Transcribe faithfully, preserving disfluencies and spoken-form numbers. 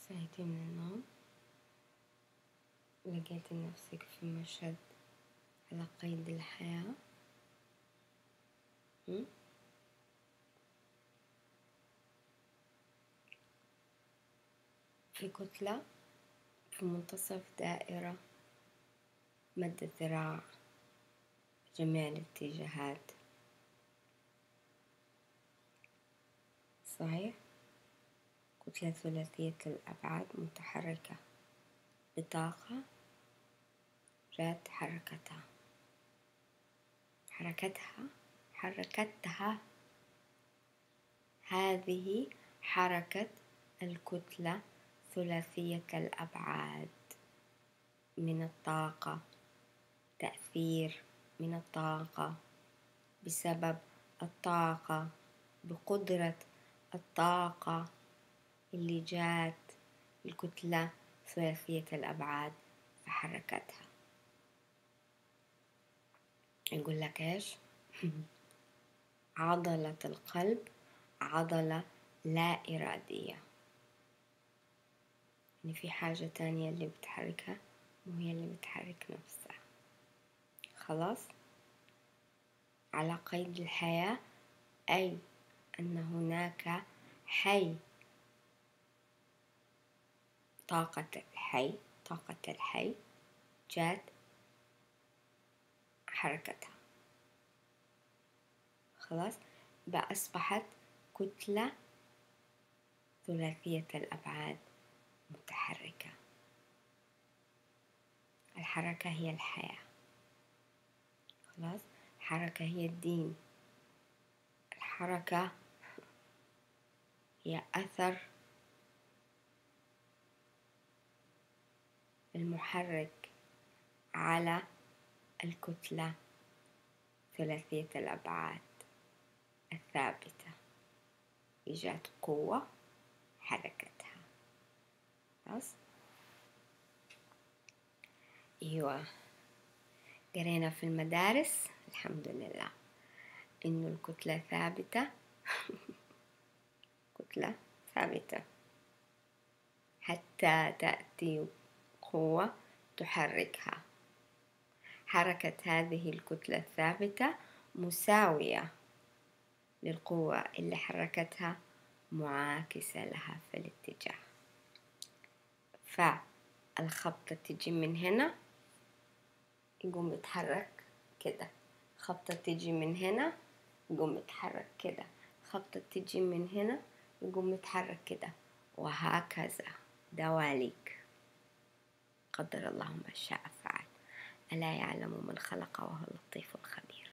صحيتي من النوم، لقيت نفسك في مشهد على قيد الحياة. م? في كتلة في منتصف دائرة مد الذراع جميع الاتجاهات. صحيح؟ كتلة ثلاثية الأبعاد متحركة بطاقة ذات حركتها حركتها حركتها هذه حركة الكتلة ثلاثية الأبعاد، من الطاقة، تأثير من الطاقة، بسبب الطاقة، بقدرة الطاقة اللي جات الكتلة ثلاثية الأبعاد فحركتها. يقول لك إيش؟ عضلة القلب عضلة لا إرادية، يعني في حاجة تانية اللي بتحركها وهي اللي بتحرك نفسها. خلاص؟ على قيد الحياة، أي أن هناك حي، طاقة الحي طاقة الحي جات حركتها. خلاص؟ بقى أصبحت كتلة ثلاثية الأبعاد متحركة. الحركة هي الحياة. خلاص؟ الحركة هي الدين. الحركة هي أثر المحرك على الكتلة ثلاثية الأبعاد الثابتة، إيجاد قوة حركتها. خلاص؟ أيوة، قرينا في المدارس الحمد لله إنه الكتلة ثابتة كتلة ثابتة حتى تأتي قوة تحركها. حركة هذه الكتلة الثابتة مساوية للقوة اللي حركتها، معاكسة لها في الاتجاه. فالخبطة تجي من هنا يقوم يتحرك كده، خبطة تجي من هنا يقوم يتحرك كده، خبطة تجي من هنا يقوم يتحرك كده، وهكذا دواليك. قدر الله ما شاء فعل. ألا يعلم من خلق وهو اللطيف الخبير.